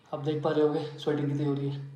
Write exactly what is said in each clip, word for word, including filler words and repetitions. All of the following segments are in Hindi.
आप देख पा रहे होंगे स्वेटिंग कितनी हो रही है।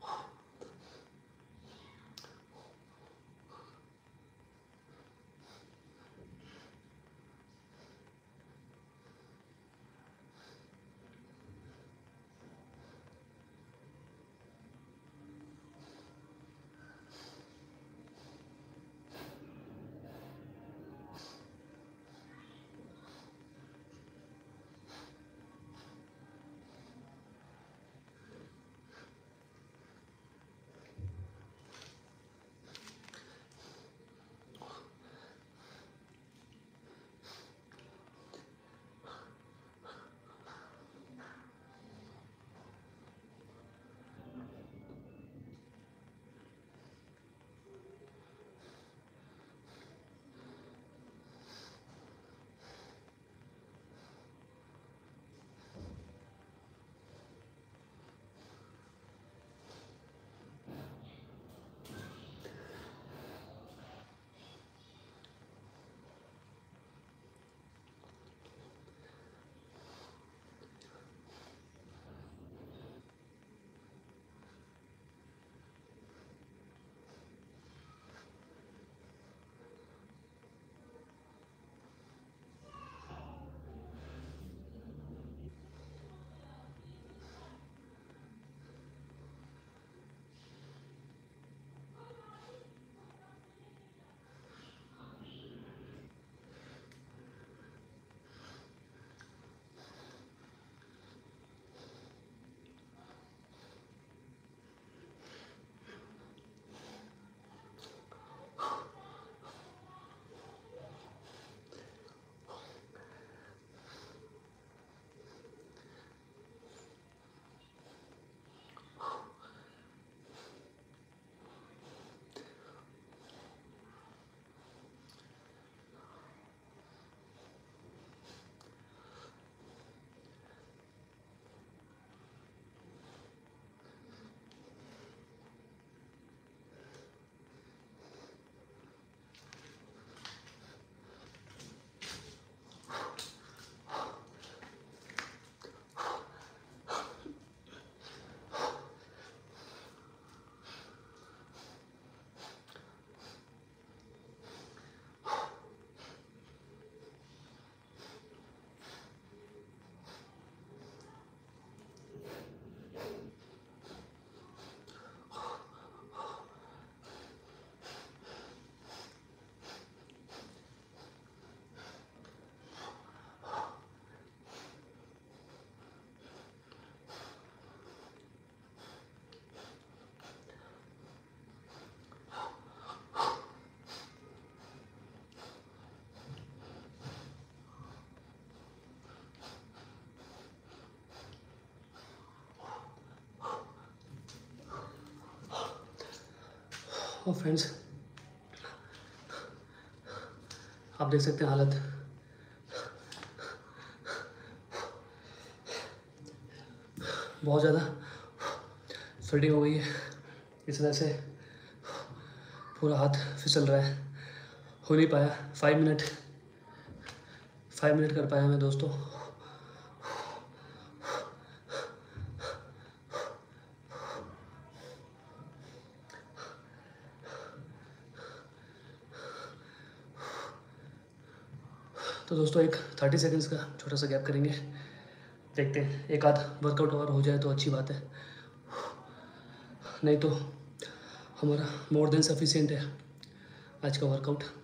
और फ्रेंड्स आप देख सकते हैं हालत, बहुत ज़्यादा स्वेटिंग हो गई है। इस वजह से पूरा हाथ फिसल रहा है, हो नहीं पाया। फाइव मिनट फाइव मिनट कर पाया मैं दोस्तों। तो दोस्तों एक थर्टी सेकेंड्स का छोटा सा गैप करेंगे, देखते हैं एक आध वर्कआउट और हो जाए तो अच्छी बात है, नहीं तो हमारा मोर देन सफिशिएंट है आज का वर्कआउट।